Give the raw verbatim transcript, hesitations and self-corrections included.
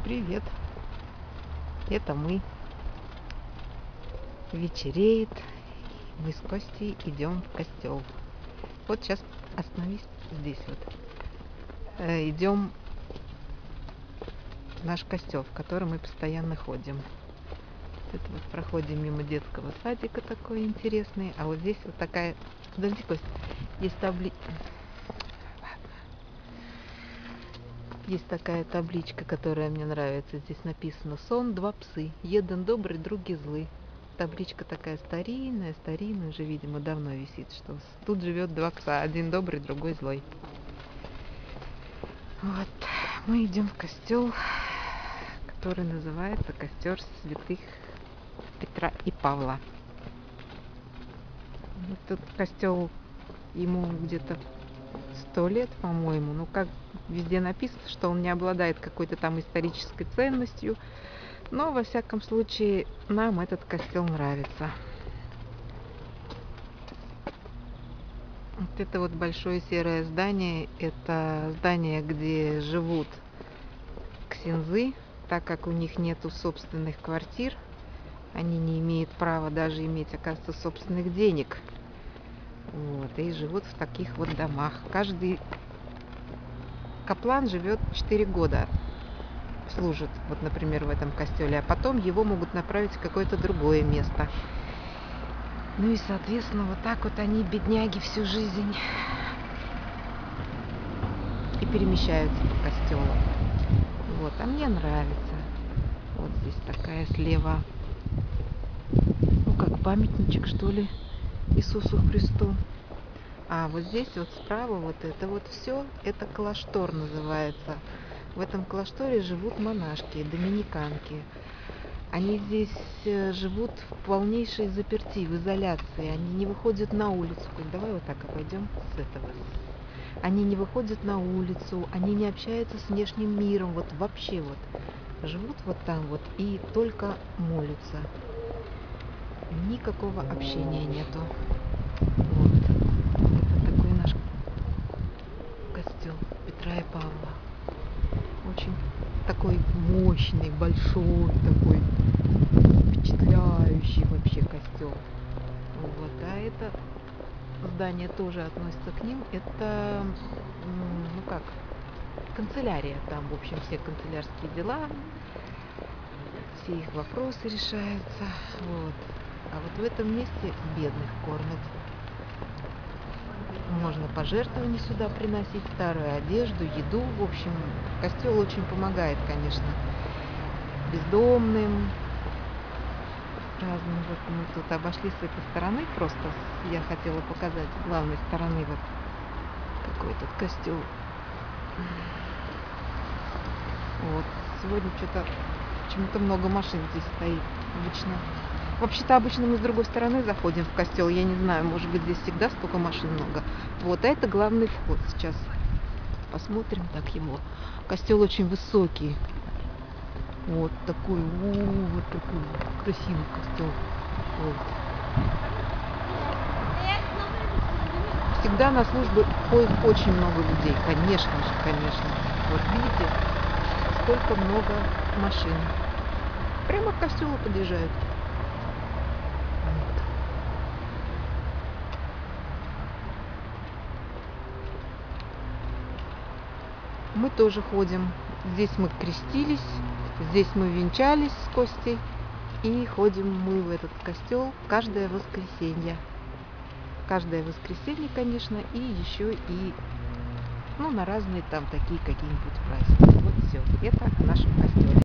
Привет, это мы. Вечереет, мы с Костей идем в костел. Вот сейчас остановись здесь вот. Э, идем в наш костел, в который мы постоянно ходим. Это вот проходим мимо детского садика, такой интересный. А вот здесь вот такая... Подожди, Кость, есть табли... Есть такая табличка, которая мне нравится. Здесь написано: сон, два псы. Един добрый, другий злый. Табличка такая старинная, старинная, уже, видимо, давно висит, что тут живет два пса. Один добрый, другой злой. Вот. Мы идем в костел, который называется Костер святых Петра и Павла. Этот костел, ему где-то сто лет, по-моему. Ну, как везде написано, что он не обладает какой-то там исторической ценностью. Но, во всяком случае, нам этот костел нравится. Вот это вот большое серое здание, это здание, где живут ксензы, так как у них нету собственных квартир. Они не имеют права даже иметь, оказывается, собственных денег. Вот, и живут в таких вот домах. Каждый каплан живет четыре года, служит, вот, например, в этом костеле, а потом его могут направить в какое-то другое место. Ну и, соответственно, вот так вот они, бедняги, всю жизнь и перемещаются по костелу. Вот, а мне нравится. Вот здесь такая слева, ну, как памятничек, что ли, Иисусу Христу. А вот здесь вот справа вот это вот все, это калаштор называется. В этом калашторе живут монашки, доминиканки. Они здесь живут в полнейшей заперти, в изоляции. Они не выходят на улицу. Давай вот так обойдем с этого. Они не выходят на улицу, они не общаются с внешним миром. Вот вообще вот живут вот там вот и только молятся. Никакого общения нету. Вот. Это такой наш костел Петра и Павла. Очень такой мощный, большой, такой впечатляющий вообще костел. Вот. А это здание тоже относится к ним. Это, ну как, канцелярия. Там, в общем, все канцелярские дела, все их вопросы решаются. Вот. А вот в этом месте бедных кормят. Можно пожертвования сюда приносить, старую одежду, еду. В общем, костел очень помогает, конечно, бездомным, разным. Вот мы тут обошли с этой стороны, просто я хотела показать с главной стороны вот какой тут костел. Вот, сегодня что-то почему-то много машин здесь стоит. Обычно, вообще-то обычно мы с другой стороны заходим в костел. Я не знаю, может быть, здесь всегда столько машин много. Вот, а это главный вход. Сейчас посмотрим так его. Костел очень высокий. Вот такой, о, вот такой красивый костел. Вот. Всегда на службу ходит очень много людей, конечно же, конечно. Вот видите, сколько много машин. Прямо к костелу подъезжают. Вот. Мы тоже ходим. Здесь мы крестились, здесь мы венчались с Костей. И ходим мы в этот костел каждое воскресенье. Каждое воскресенье, конечно, и еще и, ну, на разные там такие какие-нибудь праздники. Вот все. Это в нашем костеле.